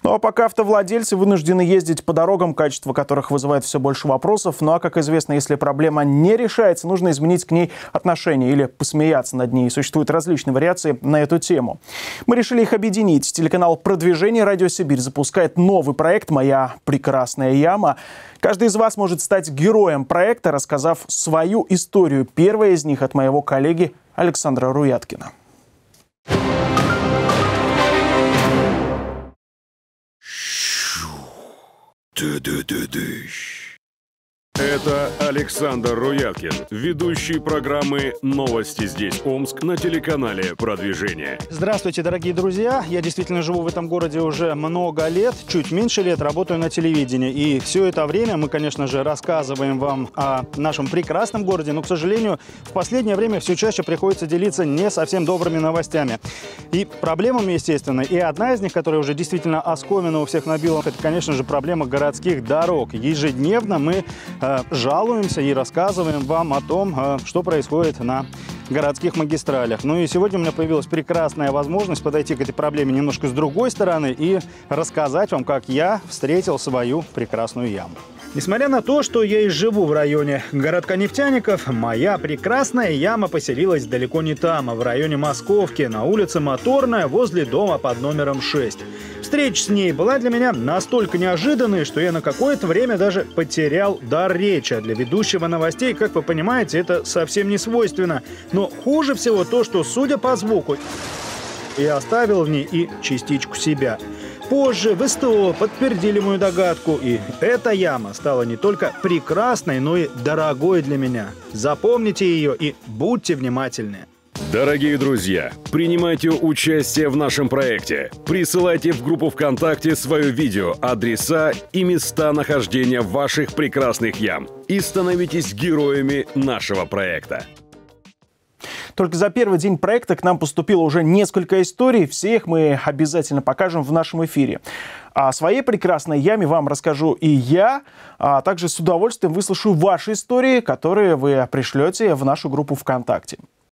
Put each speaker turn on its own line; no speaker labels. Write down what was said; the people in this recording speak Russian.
Ну а пока автовладельцы вынуждены ездить по дорогам, качество которых вызывает все больше вопросов. Ну а, как известно, если проблема не решается, нужно изменить к ней отношение или посмеяться над ней. Существуют различные вариации на эту тему. Мы решили их объединить. Телеканал «Продвижение» «Радио Сибирь» запускает новый проект «Моя прекрасная яма». Каждый из вас может стать героем проекта, рассказав свою историю. Первая из них от моего коллеги Александра Руяткина.
Это Александр Руяткин, ведущий программы «Новости здесь Омск» на телеканале «Продвижение».
Здравствуйте, дорогие друзья! Я действительно живу в этом городе уже много лет, чуть меньше лет работаю на телевидении. И все это время мы, конечно же, рассказываем вам о нашем прекрасном городе, но, к сожалению, в последнее время все чаще приходится делиться не совсем добрыми новостями. И проблемами, естественно, и одна из них, которая уже действительно оскомина у всех набила, это, конечно же, проблема городских дорог. Ежедневно мы жалуемся и рассказываем вам о том, что происходит на городских магистралях. Ну и сегодня у меня появилась прекрасная возможность подойти к этой проблеме немножко с другой стороны и рассказать вам, как я встретил свою прекрасную яму. Несмотря на то, что я и живу в районе городка нефтяников, моя прекрасная яма поселилась далеко не там, а в районе Московки, на улице Моторная, возле дома под номером 6. Встреча с ней была для меня настолько неожиданной, что я на какое-то время даже потерял дар речи. А для ведущего новостей, как вы понимаете, это совсем не свойственно. Но хуже всего то, что, судя по звуку, я оставил в ней и частичку себя. Позже в СТО подтвердили мою догадку, и эта яма стала не только прекрасной, но и дорогой для меня. Запомните ее и будьте внимательны.
Дорогие друзья, принимайте участие в нашем проекте. Присылайте в группу ВКонтакте свое видео, адреса и места нахождения ваших прекрасных ям. И становитесь героями нашего проекта.
Только за первый день проекта к нам поступило уже несколько историй. Все их мы обязательно покажем в нашем эфире. О своей прекрасной яме вам расскажу и я, а также с удовольствием выслушаю ваши истории, которые вы пришлете в нашу группу ВКонтакте.